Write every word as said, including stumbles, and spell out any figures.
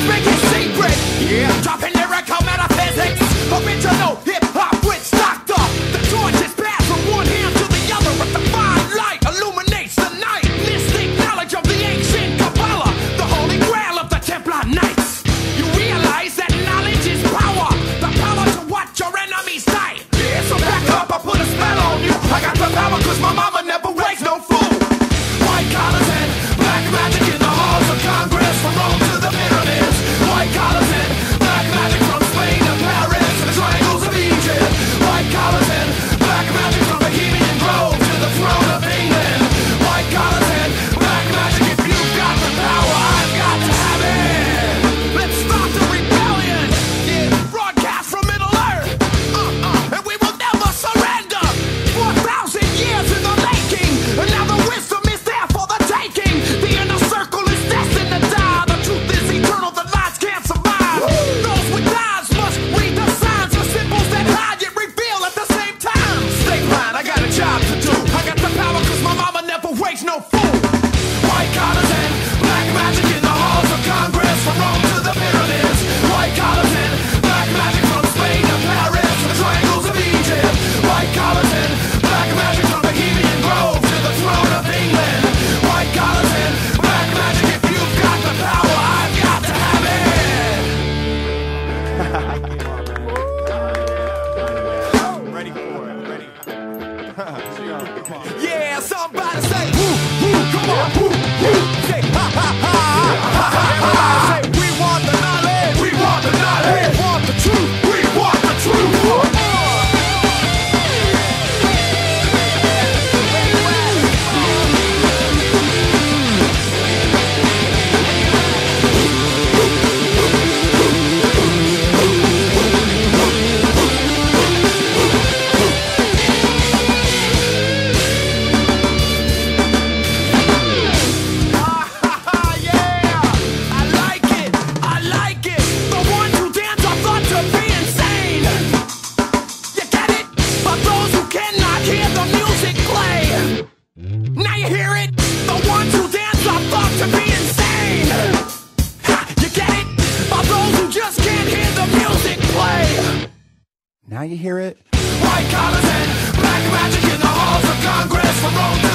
make it secret. Yeah, dropping lyrical metaphysics. Original hip-hop with stocked up. The torch is passed from one hand to the other. With the fine light illuminates the night. Mystic knowledge of the ancient Kabbalah, the holy grail of the Templar Knights. You realize that knowledge is power. The power to watch your enemies die. Yeah, so back up, I put a spell on you. I got the power cause my mama never raised no fool. White collars and black magic in the halls of Congress. From Rome to the pyramids. White collars and black magic from Spain to Paris to the triangles of Egypt. White collars and black magic from Bohemian Grove to the throne of England. White collars and black magic. If you've got the power, I've got to have it. Let's start the rebellion. Yeah, broadcast from Middle Earth. Uh-uh, and we will never surrender. Four thousand years in the making, and now the wisdom is there for the taking. The inner circle is destined to die. The truth is eternal, the lies can't survive. Those with eyes must read the signs. The symbols that hide yet reveal at the same time. Stay blind, I got a job to do. I got the power cause my mama never raised no fool. White collars and black magic in the halls of Congress. From Rome to the pyramids. White collars and black magic from Spain to Paris to the triangles of Egypt. White collars and black magic from Bohemian Grove to the throne of England. White collars and black magic. If you've got the power, I've got to have it. Ready for it, ready. Yeah, somebody say woo, woo, come on, woo, woo. Say ha, ha, ha. Everybody say we want the knowledge. We want the knowledge. We want the truth. We want the truth. Now you hear it? The ones who dance are thought to be insane. Ha, you get it? By those who just can't hear the music play. Now you hear it? White collars and black magic in the halls of Congress. From Rome to